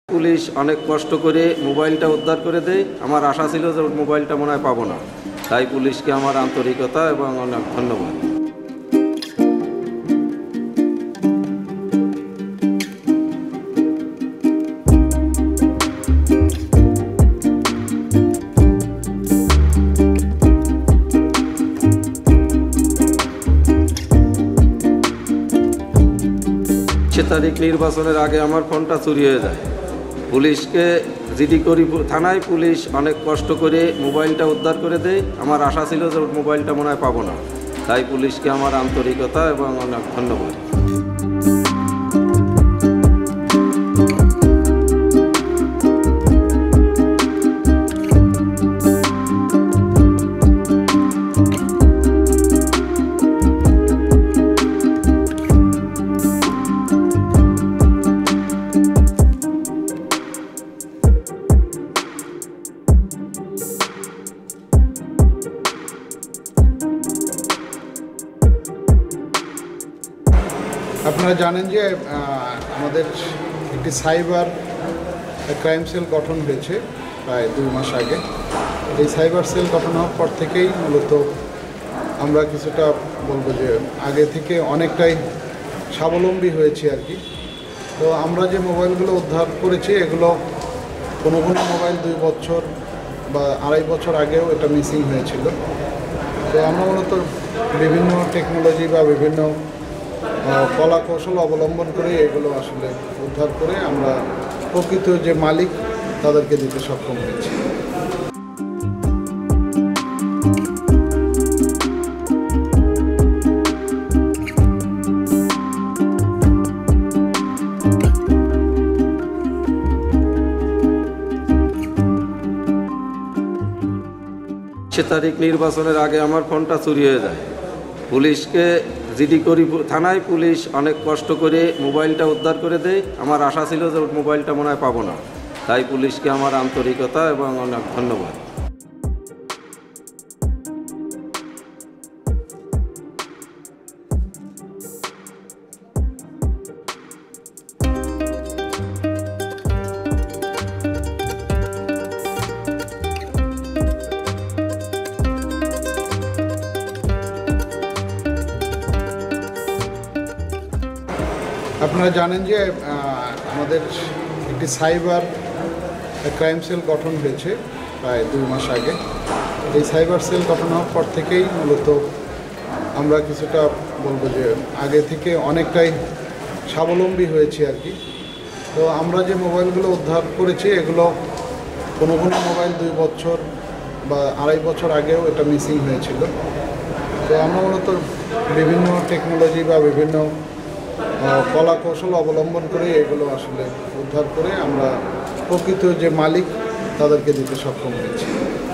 Police অনেক কষ্ট করে মোবাইলটা উদ্ধার করে দেয়। আমার আশা ছিল যে মোবাইলটা মনে হয় পাবো না, তাই পুলিশকে আমার আন্তরিকতা এবং অনেক ধন্যবাদ। তারিখ নির্বাচনের আগে আমার ফোনটা চুরি হয়ে যায়। পুলিশকে জিডি করি থানায় পুলিশ অনেক কষ্ট করে মোবাইলটা উদ্ধার করে দেয়। আমার আশা ছিল যে মোবাইলটা মনে হয় পাবো না, তাই পুলিশকে আমার আন্তরিকতা এবং অনেক ধন্যবাদ। আপনারা জানেন যে আমাদের একটি সাইবার ক্রাইম সেল গঠন হয়েছে প্রায় 2 মাস আগে। এই সাইবার সেল গঠন হওয়ার পর থেকেই মূলত আমরা কিছুটা বলবো যে আগে থেকে অনেকটাই স্বাবলম্বী হয়েছি আর কি। তো আমরা যে মোবাইলগুলো উদ্ধার করেছি এগুলো কোনো মোবাইল 2 বছর বা 2.5 বছর আগেও এটা মিসিং হয়েছিল। তো আমরা মূলত বিভিন্ন টেকনোলজি বা বিভিন্ন কলা কৌশল অবলম্বন করে এগুলো আসলে উদ্ধার করে আমরা প্রকৃত যে মালিক তাদেরকে দিতে সক্ষম হয়েছি। তারিখ নির্বাচনের আগে আমার ফোনটা চুরি হয়ে যায়। পুলিশকে জিডি করি থানায় পুলিশ অনেক কষ্ট করে মোবাইলটা উদ্ধার করে দেয়। আমার আশা ছিল যে মোবাইলটা মনে হয় পাবো না, তাই পুলিশকে আমার আন্তরিকতা এবং অনেক ধন্যবাদ। আপনারা জানেন যে আমাদের একটি সাইবার ক্রাইম সেল গঠন হয়েছে প্রায় 2 মাস আগে। এই সাইবার সেল গঠন হওয়ার পর থেকেই মূলত আমরা কিছুটা বলবো যে আগে থেকে অনেকটাই স্বাবলম্বী হয়েছি আর কি। তো আমরা যে মোবাইলগুলো উদ্ধার করেছি এগুলো কোনো মোবাইল 2 বছর বা 2.5 বছর আগেও এটা মিসিং হয়েছিল। তো আমরা মূলত বিভিন্ন টেকনোলজি বা বিভিন্ন কলা কৌশল অবলম্বন করে এগুলো আসলে উদ্ধার করে আমরা প্রকৃত যে মালিক তাদেরকে দিতে সক্ষম হয়েছি।